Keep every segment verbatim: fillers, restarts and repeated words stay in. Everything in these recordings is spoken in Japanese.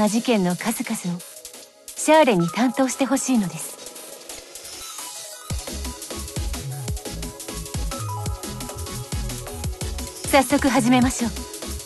な事件の数々をシャーレに担当してほしいのです。早速始めましょう。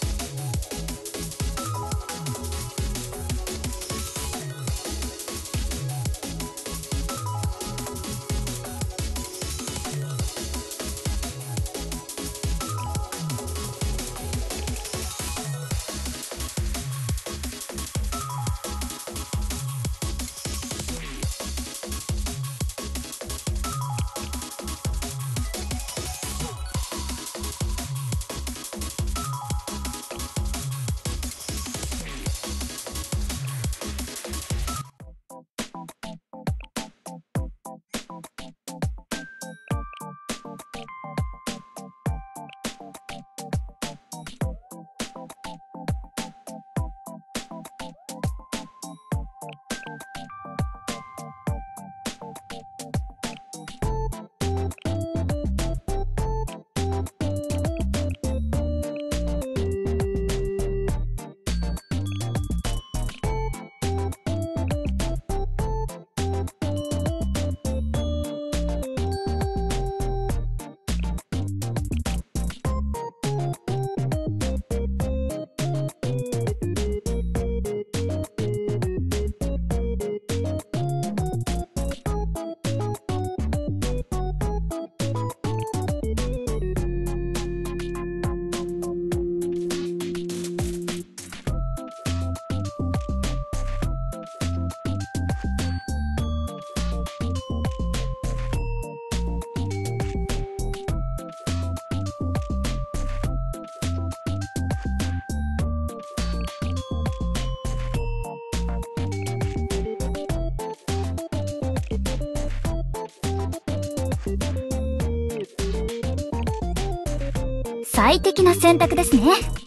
最適な選択ですね。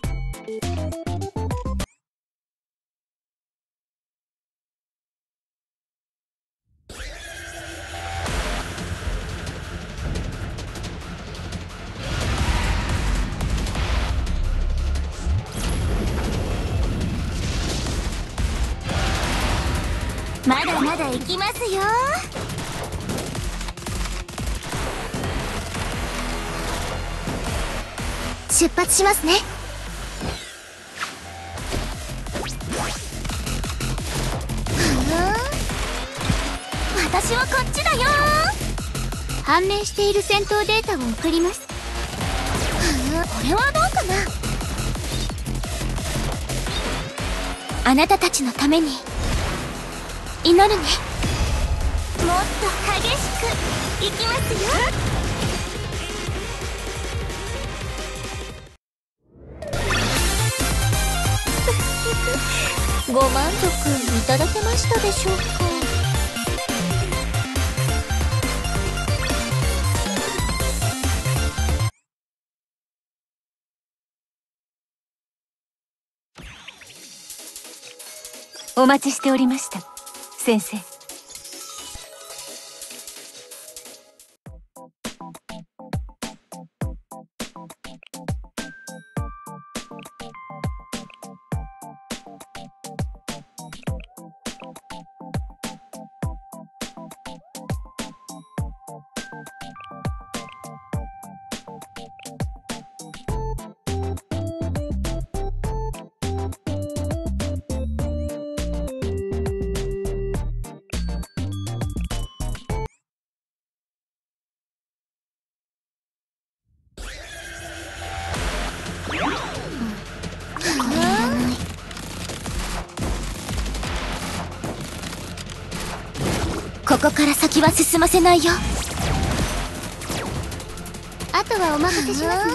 まだまだ行きますよ。出発しますね。私はこっちだよ。判明している戦闘データを送ります。これはどうかな。あなたたちのために祈るね。もっと激しくいきますよ。ご満足いただけましたでしょうか。 お待ちしておりました、先生。 ここから先は進ませないよ。あとはお任せしますね。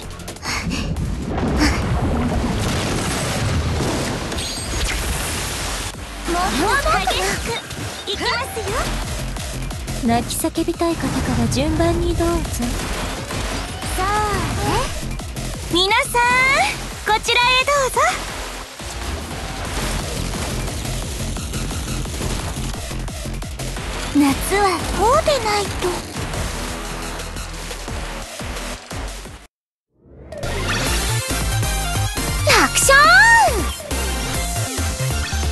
もう激しくいきますよ。 泣き叫びたい方から順番にどうぞ。 さあね、皆さんこちらへどうぞ。夏はこうでないと。楽勝。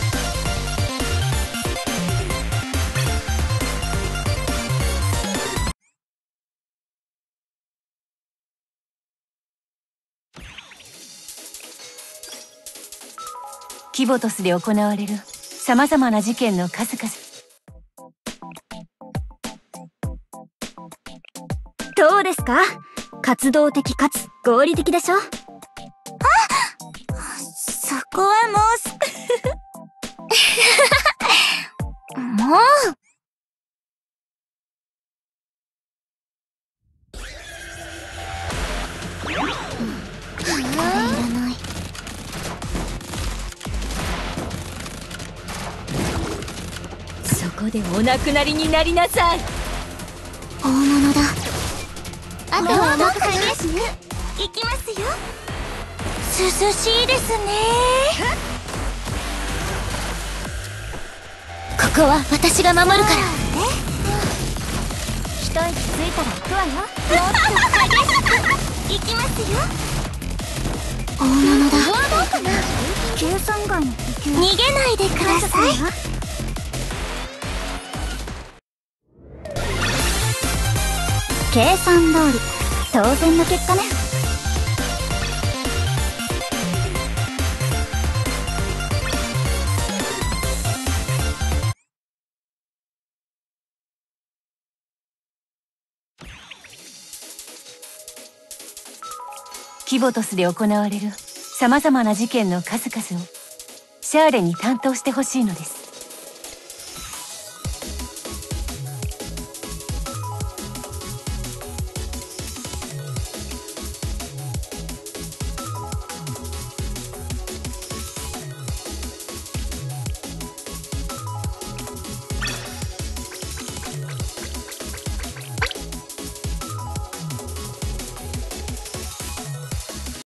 キボトスで行われる様々な事件の数々。 どうですか？活動的かつ合理的でしょ？あ、そこはもうすもうそこでお亡くなりになりなさい。 大物だ。あとはもう激しくいきますよ。涼しいですね。ここは私が守るから。一息ついたら行くわよ。もっと激しくいきますよ。大物だ。計算外の逃げないでください。計算通り当然の結果ね。 キボトスで行われる様々な事件の数々をシャーレに担当してほしいのです。